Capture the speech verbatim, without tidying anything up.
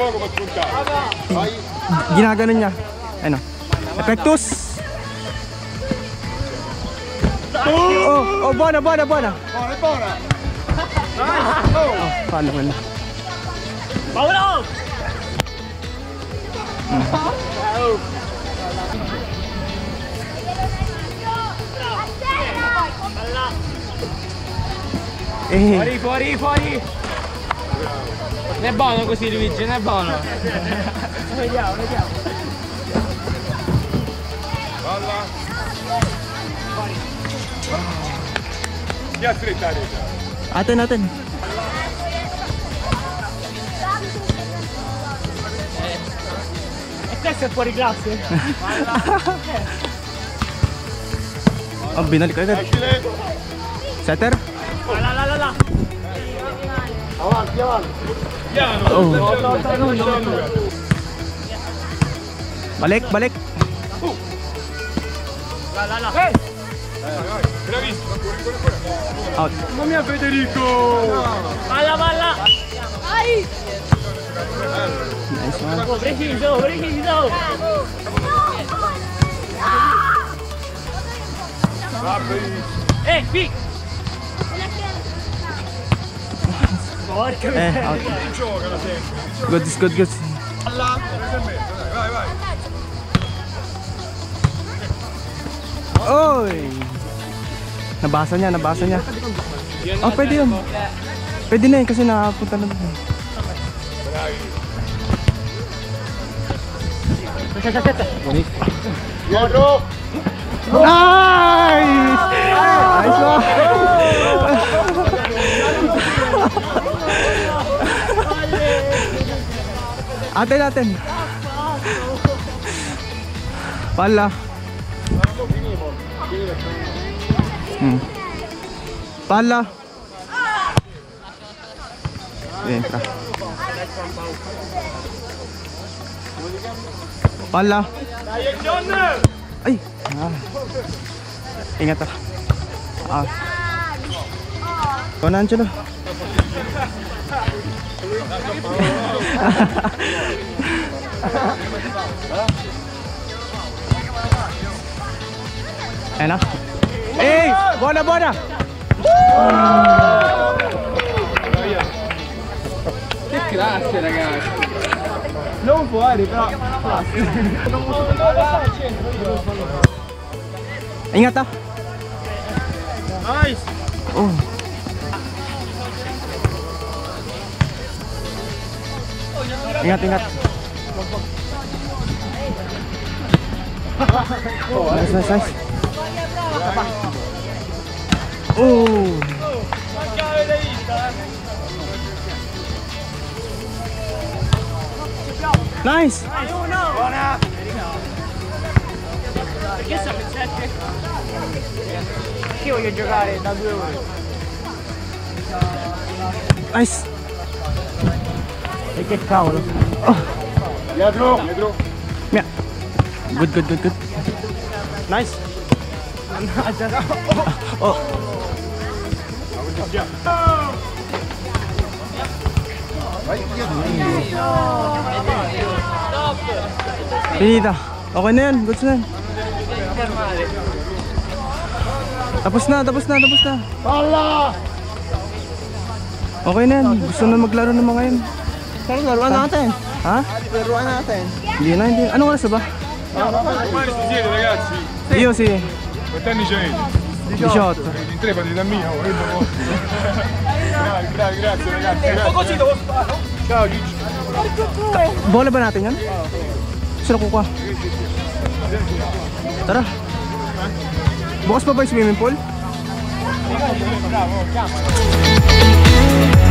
Ginagano niya. Ano? Epektus! Oh, oh, buona, buona, buona. Buona, buona. Oh, paano mo na? Paolo! Eh. Fuori, fuori, fuori! Non è buono così Luigi, non è buono! Vediamo, vediamo! Palla! Chi ha stretta rete? Aten, aten. E questo è fuori classe? Oh, binalik ka agad. Setter? La la la la! Avanti, avanti! Piano! Oh. No, no, no, no, no. Balik, balik. La la la! Vai, vai, bravissimo! Out. Mamma mia Federico! Palla, palla! Vai! Nice one. Oh, preciso, preciso! Va benissimo! Eh, qui! Porca Eh, out. Giocala sempre! Good, good, good. Palla! Vai, vai! Oy! Nabasa niya, nabasa niya. Oh, pwede yun. Pwede na yun kasi nakapunta na doon. Dietro! Nice! Nice one! Atin, atin. Pala. Hmm. Pala. Entra. Pala. Ay. Ah. Ingat ah. Ah. Kau na Angelo. Ayan na. Ehi, buona buona. Che classe ragazzi! Non fuori però. Ingat ah. Nice! Oh. Ingat ingat. Oh, nice nice nice. Oh. Nice. Buona! Perché sta per sette? Io voglio giocare da due ore. Nice. E che cavolo? Oh. Dietro! Dietro! Yeah. Good good good good. Nice. Oh. Pinita. Okay na yan. Goods na yan. Tapos na, tapos na, tapos na. Palla! Okay na yan. Gusto na maglaro ng mga yun. Pero laruan natin. Ha? Laruan natin. Hindi na, hindi. Anong oras na ba? Domani si siede ragazzi! Io sì. Quanti anni c'hai? diciotto. In tre fate da mia, oh, bravi, bravi, grazie ragazzi. Così devo fare. Ciao Gigi. Bola ba natin yan? Sino kukuha? Tara. Bukas pa ba yung swimming pool? Bravo, chiama.